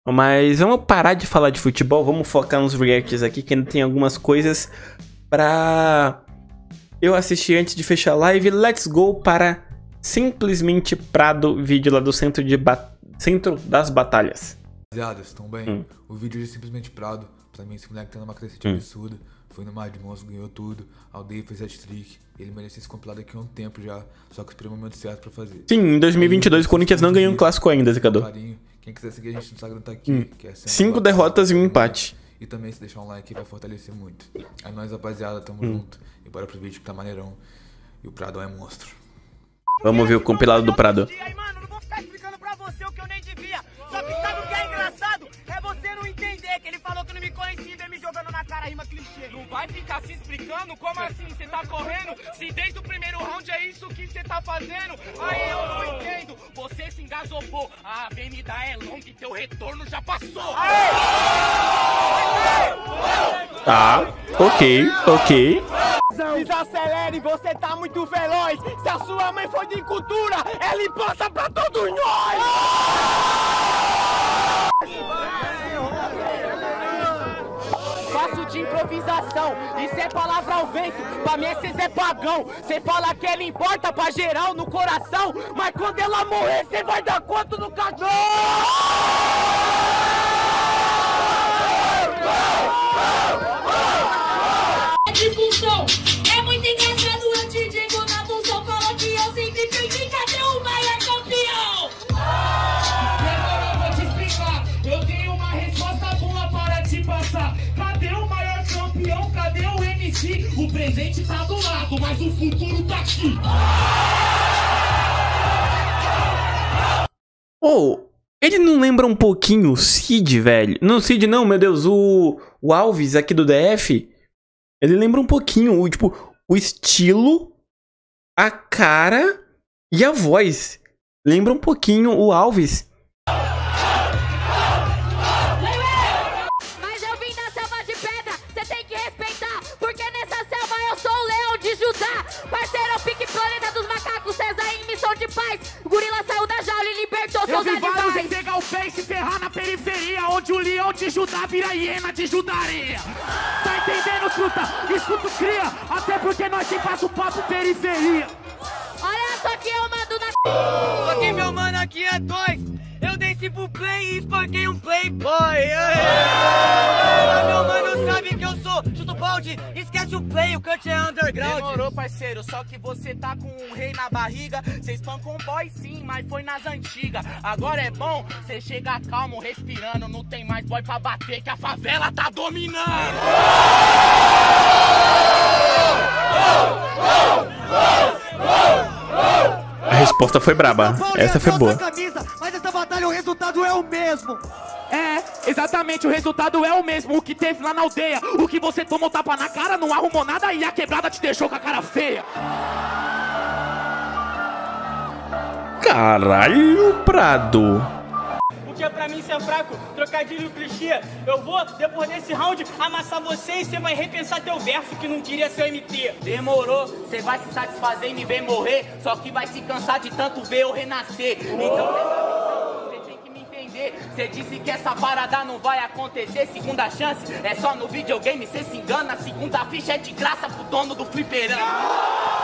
Mas vamos parar de falar de futebol, vamos focar nos reacts aqui, que ainda tem algumas coisas pra eu assistir antes de fechar a live. Let's go para Simplesmente Prado, vídeo lá do Centro das Batalhas. Rapaziada, estão bem? O vídeo de Simplesmente Prado, pra mim esse moleque tá numa crescente absurda. Foi no Mar de Monstros, ganhou tudo, a aldeia fez hat-trick, ele merecia esse compilado aqui há um tempo já, só que esperei o momento certo pra fazer. Sim, em 2022 o Corinthians não ganhou um clássico ainda, Zicador. Quem quiser seguir a gente no Instagram tá aqui. Que é 5 derrotas e um empate. E também se deixar um like vai fortalecer muito. É nóis, rapaziada, tamo junto. E bora pro vídeo que tá maneirão. E o Prado é monstro. Vamos ver o compilado do Prado. Mano, não vou ficar explicando pra você o que eu nem devia. Só que sabe o que é engraçado? É você não entender que ele falou que não me conhecia e veio me jogando na cara, rima clichê. Não vai ficar se explicando? Como assim? Você tá correndo? Se desde o primeiro round é isso que você tá fazendo? Aí eu não entendo. Você se engasopou. A avenida é longa e teu retorno já passou. Tá, ok. Desacelere, você tá muito veloz. Se a sua mãe for de cultura, ela passa pra todos nós. Faço de improvisação, isso é palavra ao vento. Pra mim esse é pagão. Cê fala que ela importa pra geral no coração, mas quando ela morrer, cê vai dar conta do caixão. Discussão é muito engraçado. O DJ na função fala que eu sempre perdi. Cadê o maior campeão? Demorou, vou te explicar. Eu tenho uma resposta boa para te passar. Cadê o maior campeão? Cadê o MC? O presente tá do lado, mas o futuro tá aqui. Ele não lembra um pouquinho o Cid, velho? Não, Cid não, meu Deus, o Alves aqui do DF. Ele lembra um pouquinho, o estilo, a cara e a voz. Lembra um pouquinho o Alves. Mas eu vim da selva de pedra, cê tem que respeitar, porque nessa selva eu sou o leão de Judá. Parceiro, pique planeta dos macacos, César em missão de paz. O gorila saiu da jaula e libertou seus animais. Eu vi pegar o pé e se ferrar na periferia, onde o leão de Judá vira hiena de Judareia. Tá entendendo, truta? Escuta, cria, até porque nós tem passo papo periferia. Olha só que eu mando na... Só que meu mano aqui é dois. Eu desci pro play e espanquei um playboy. Meu mano sabe que eu sou chuto balde. Esquece o play, o cut é underground. Demorou, parceiro, só que você tá com um rei na barriga. Cê espancou um boy sim, mas foi nas antigas. Agora é bom, cê chega calmo, respirando. Não tem mais boy pra bater, que a favela tá dominando. A resposta foi braba. Essa foi boa. Mas essa batalha, o resultado é o mesmo. É, exatamente, o resultado é o mesmo. O que teve lá na aldeia. O que você tomou tapa na cara, não arrumou nada e a quebrada te deixou com a cara feia. Caralho, Prado. O que é pra mim ser fraco, trocadilho clichê. Eu vou, depois desse round, amassar você e você vai repensar teu verso que não queria ser MT. Demorou, você vai se satisfazer e me ver morrer. Só que vai se cansar de tanto ver eu renascer. Então você tem que me entender. Você disse que essa parada não vai acontecer. Segunda chance é só no videogame, cê se engana. Segunda ficha é de graça pro dono do fliperama.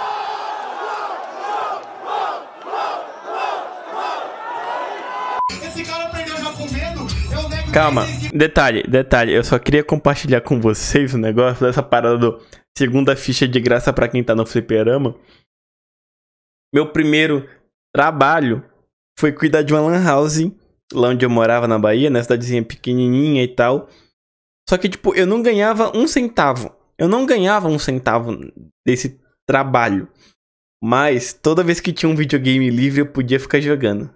Calma, detalhe, eu só queria compartilhar com vocês o negócio dessa parada do segunda ficha de graça pra quem tá no fliperama. Meu primeiro trabalho foi cuidar de uma lan house, lá onde eu morava na Bahia, na cidadezinha pequenininha e tal. Só que, eu não ganhava um centavo. Eu não ganhava um centavo desse trabalho. Mas toda vez que tinha um videogame livre, eu podia ficar jogando.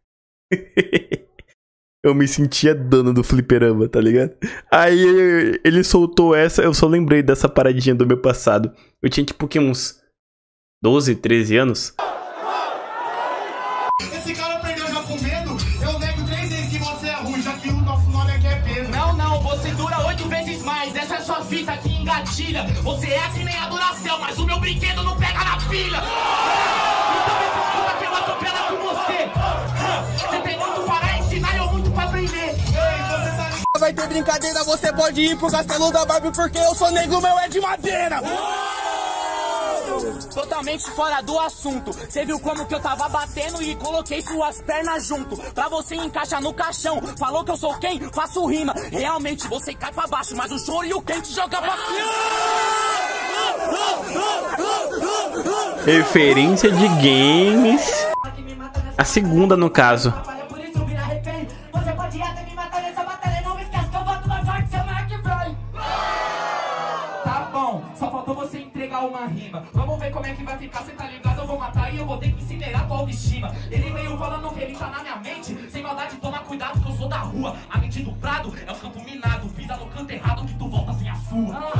Eu me sentia dono do fliperama, tá ligado? Aí ele soltou essa, eu só lembrei dessa paradinha do meu passado. Eu tinha uns 12, 13 anos. Esse cara aprendeu já com medo. Eu nego 3 vezes que você é ruim, já que o nosso nome aqui é Pedro. Não, você dura 8 vezes mais. Essa é sua fita que engatilha. Você é que nem a Duracell, mas o meu brinquedo não pega na pilha. Então essa puta que eu atropelo com você. Você tem muito para ensinar e eu muito pra aprender. vai ter brincadeira. Você pode ir pro castelo da Barbie, porque eu sou negro, meu é de madeira. Totalmente fora do assunto. Cê viu como que eu tava batendo e coloquei suas pernas junto pra você encaixar no caixão. Falou que eu sou quem? Faço rima. Realmente você cai pra baixo, mas o choro e o quente joga pra cima. Referência de games. A segunda, no caso. Você pode até me matar nessa batalha, não esquece que eu voto mais forte, seu Mark vai. Tá bom, só faltou você entregar uma rima. Vamos ver como é que vai ficar, cê tá ligado? Eu vou matar e eu vou ter que incinerar tua autoestima. Ele veio falando que ele tá na minha mente. Sem maldade, toma cuidado que eu sou da rua. A mente do prado é o campo minado. Pisa no canto errado que tu volta sem a sua.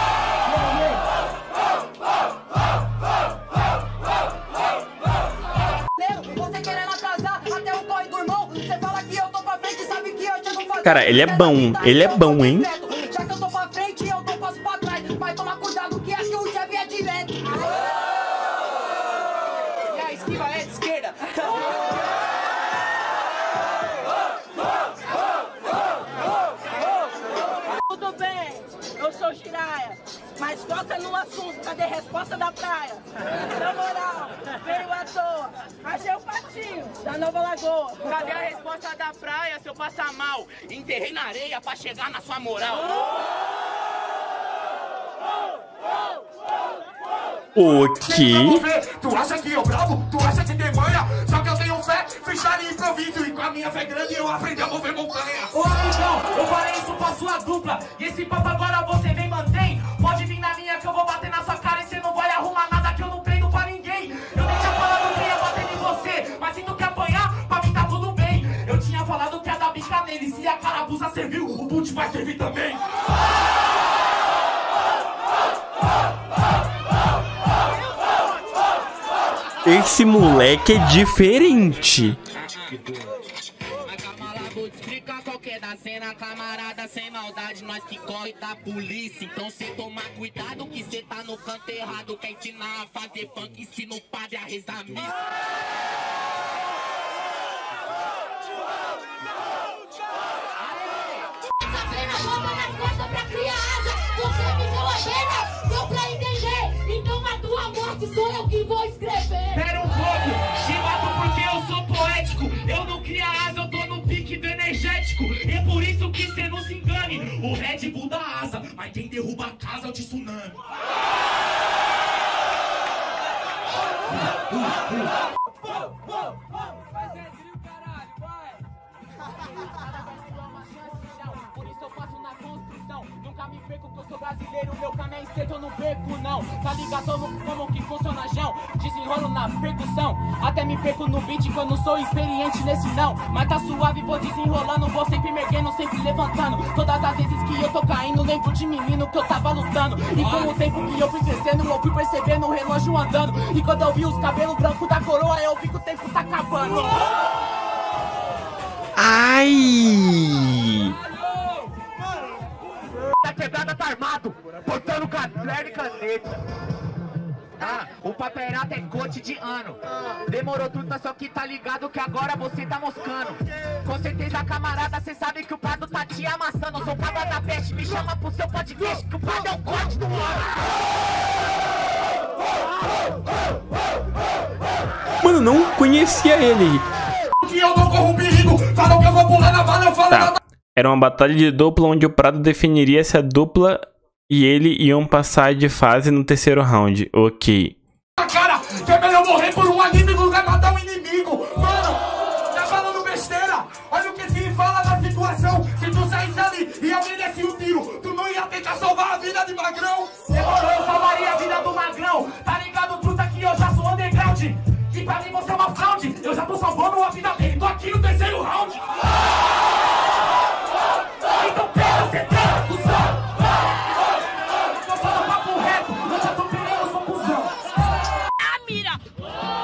Você querendo atrasar até o corre do irmão. Você fala que eu tô pra frente, sabe que eu chego fazendo. Cara, ele é bom, hein? Já que eu tô pra frente, eu tô passo pra trás. Mas toma cuidado que aqui o Jeff é direto. E a esquiva é de esquerda. Tudo bem, eu sou Jiraya, mas foca no assunto, cadê a resposta da praia? Na moral, veio à toa, achei o patinho da Nova Lagoa. Cadê a resposta da praia se eu passar mal? Enterrei na areia pra chegar na sua moral. O que? Tu acha que eu bravo? Tu acha que tem manha? Só que eu tenho fé, freestyle e improviso. E com a minha fé grande eu aprendi a mover montanha. Ô amigão, eu falei isso pra sua dupla. E esse papo agora você vem mantém. Pode vir na minha que eu vou bater na sua cara. E cê não vai arrumar nada que eu não prendo pra ninguém. Eu nem tinha falado que ia bater em você, mas se tu quer apanhar, pra mim tá tudo bem. Eu tinha falado que ia dar bica nele. Se a carabuça serviu, o boot vai servir também. Esse moleque é diferente. Mas calma lá, vou te explicar qual que é da cena. Camarada, sem maldade, nós que corre da polícia. Então cê toma cuidado que cê tá no canto errado. Quer ensinar a fazer funk, ensina o padre a rezar missa. Essa plena bomba nas costas pra criar asa. Você me deu a pena, deu pra entender. Então a tua morte sou eu que vou escrever. Pera um pouco, te mato porque eu sou poético. Eu não crio asa, eu tô no pique do energético. E é por isso que cê não se engane. O Red Bull dá asa, mas quem derruba a casa é o tsunami. Por isso eu faço na construção. Nunca me perco que eu sou brasileiro. Meu caminho é esquerdo, eu não perco não. Tá ligado como que funciona, Jão? Desenrolo na percussão. Até me perco no beat que eu não sou experiente nesse não. Mas tá suave, vou desenrolando. Vou sempre me erguendo, sempre levantando. Todas as vezes que eu tô caindo, lembro de menino que eu tava lutando. E com o tempo que eu fui crescendo, eu fui percebendo o relógio andando. E quando eu vi os cabelos brancos da coroa, eu vi que o tempo tá acabando. Ai! Da quebrada tá armado, portando caderno e caneta. O paperato é cotidiano. Demorou tudo, só que tá ligado que agora você tá moscando. Com certeza, camarada, cê sabe que o Prado tá te amassando. Eu sou o Prado da peste, me chama pro seu podcast, que o Prado é o corte do ano. Mano, não conhecia ele. Que eu não corro perigo. Falam que eu vou pular na bala, eu falo Tá. Era uma batalha de dupla onde o Prado definiria se a dupla e ele iam passar de fase no terceiro round. Ok. cara, que é melhor morrer por um anime do que matar um inimigo. Mano, tá falando besteira. Olha o que ele fala na situação. Se tu saísse ali e alguém desse um tiro, tu não ia tentar salvar a vida de Magrão. Demorou, eu salvaria a vida do Magrão. Tá ligado, truta, que eu já sou underground. Que pra mim você é uma fraude. Eu já tô salvando a vida dele. Tô aqui no terceiro round. Então pega, cê tá, cuzão. Tô falando papo reto. Eu já tô pegando, eu sou cuzão. A mira!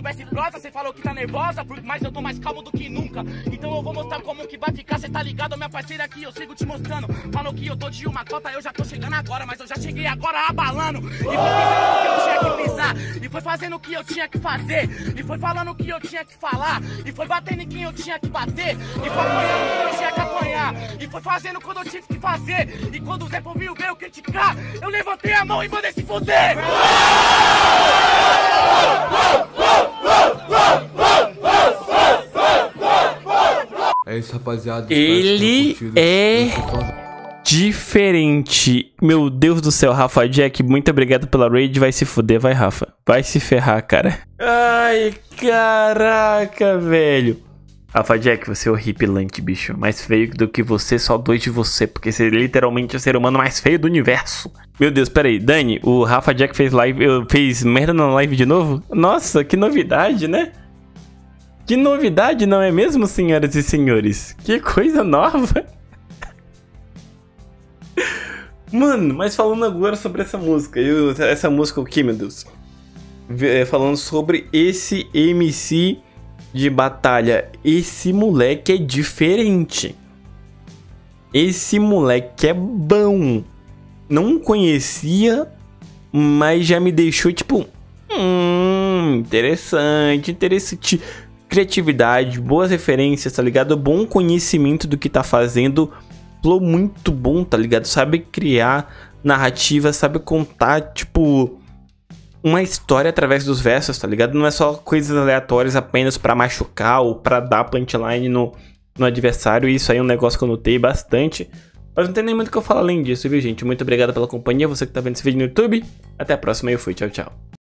tivesse prosa, cê falou que tá nervosa, mas eu tô mais calmo do que nunca. Então eu vou mostrar como que vai ficar, cê tá ligado, minha parceira aqui, eu sigo te mostrando. Falou que eu tô de uma cota, eu já tô chegando agora, mas eu já cheguei agora abalando. E foi pisando o que eu tinha que pisar, e foi fazendo o que eu tinha que fazer, e foi falando o que eu tinha que falar, e foi batendo em quem eu tinha que bater, e foi apanhando quando eu tinha que apanhar, e foi fazendo quando eu tive que fazer. E quando o Zé Povinho veio criticar, eu levantei a mão e mandei se fuder. É isso, rapaziada. Ele é diferente. Meu Deus do céu, Rafa Jack, muito obrigado pela raid. Vai se fuder, vai, Rafa. Vai se ferrar, cara. Ai, caraca, velho. Rafa Jack, você é horripilante, bicho. Mais feio do que você, só dois de você. Porque você é literalmente o ser humano mais feio do universo. Meu Deus, peraí. Dani, o Rafa Jack fez merda na live de novo? Nossa, que novidade, né? Que novidade, não é mesmo, senhoras e senhores? Que coisa nova. Mano, mas falando agora sobre essa música. Essa música o que, meu Deus? Falando sobre esse MC de batalha. Esse moleque é diferente. Esse moleque é bom. Não conhecia, mas já me deixou tipo... interessante. Criatividade, boas referências, tá ligado? Bom conhecimento do que tá fazendo. Flow muito bom, tá ligado? Sabe criar narrativa, sabe contar, tipo... uma história através dos versos, tá ligado? Não é só coisas aleatórias apenas pra machucar ou pra dar punchline no adversário. Isso aí é um negócio que eu notei bastante. Mas não tem nem muito o que eu falar além disso, viu, gente? Muito obrigado pela companhia, você que tá vendo esse vídeo no YouTube. Até a próxima e eu fui, tchau, tchau.